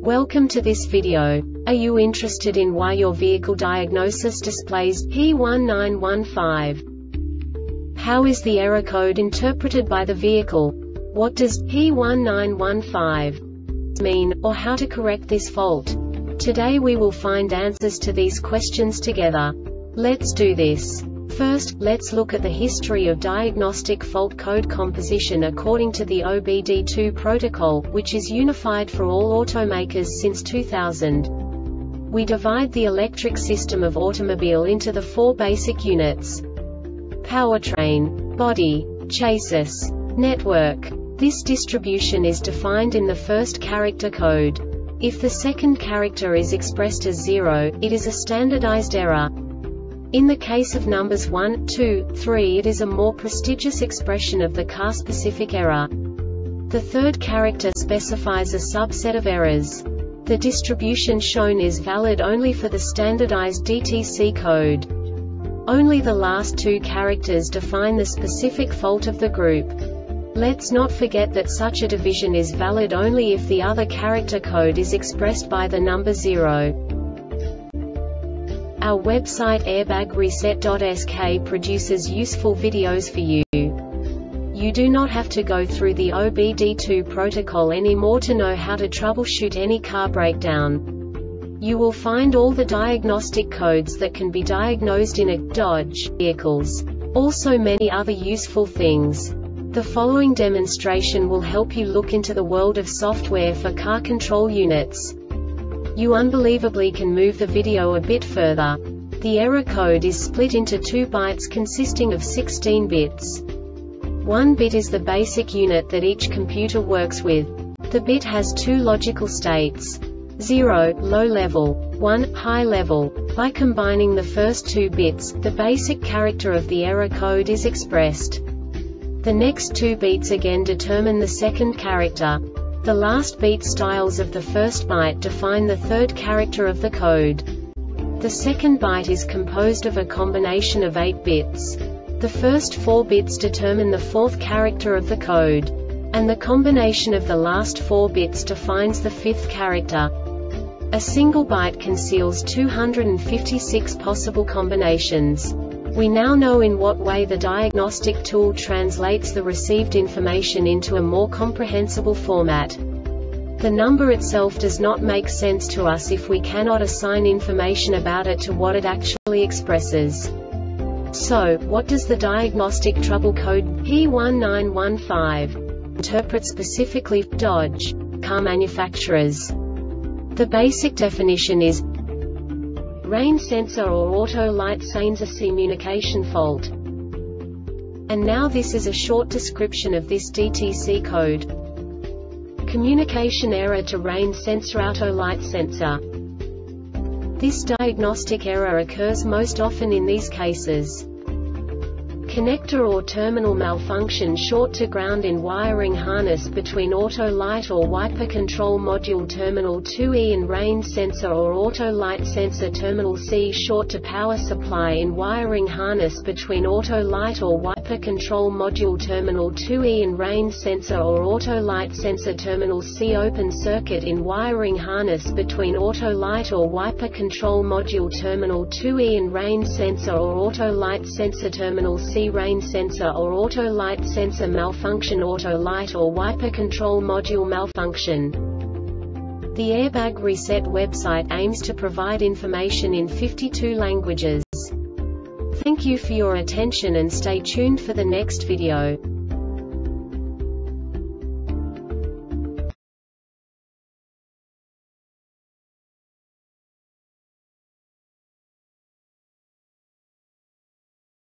Welcome to this video. Are you interested in why your vehicle diagnosis displays P1915? How is the error code interpreted by the vehicle? What does P1915 mean, or how to correct this fault? Today we will find answers to these questions together. Let's do this. First, let's look at the history of diagnostic fault code composition according to the OBD2 protocol, which is unified for all automakers since 2000. We divide the electric system of automobile into the four basic units: powertrain, body, chassis, network. This distribution is defined in the first character code. If the second character is expressed as 0, it is a standardized error. In the case of numbers 1, 2, 3, it is a more prestigious expression of the car-specific error. The third character specifies a subset of errors. The distribution shown is valid only for the standardized DTC code. Only the last two characters define the specific fault of the group. Let's not forget that such a division is valid only if the other character code is expressed by the number 0. Our website airbagreset.sk produces useful videos for you. You do not have to go through the OBD2 protocol anymore to know how to troubleshoot any car breakdown. You will find all the diagnostic codes that can be diagnosed in a Dodge vehicles. Also many other useful things. The following demonstration will help you look into the world of software for car control units. You unbelievably can move the video a bit further. The error code is split into 2 bytes consisting of 16 bits. 1 bit is the basic unit that each computer works with. The bit has 2 logical states: 0, low level, 1, high level. By combining the first 2 bits, the basic character of the error code is expressed. The next 2 beats again determine the second character. The last beat styles of the first byte define the third character of the code. The second byte is composed of a combination of 8 bits. The first 4 bits determine the fourth character of the code. And the combination of the last 4 bits defines the fifth character. A single byte conceals 256 possible combinations. We now know in what way the diagnostic tool translates the received information into a more comprehensible format. The number itself does not make sense to us if we cannot assign information about it to what it actually expresses. So, what does the diagnostic trouble code P1915 interpret specifically for Dodge car manufacturers? The basic definition is rain sensor or auto light sensor communication fault. And now this is a short description of this DTC code. Communication error to rain sensor auto light sensor. This diagnostic error occurs most often in these cases: connector or terminal malfunction short to ground in wiring harness between auto light or wiper control module terminal 2E and rain sensor or auto light sensor terminal C short to power supply in wiring harness between auto light or wiper control module terminal 2E and rain sensor or auto light sensor terminal C open circuit in wiring harness between auto light or wiper control module terminal 2E and rain sensor or auto light sensor terminal C rain sensor or auto light sensor malfunction, auto light or wiper control module malfunction. The Airbag Reset website aims to provide information in 52 languages. Thank you for your attention and stay tuned for the next video.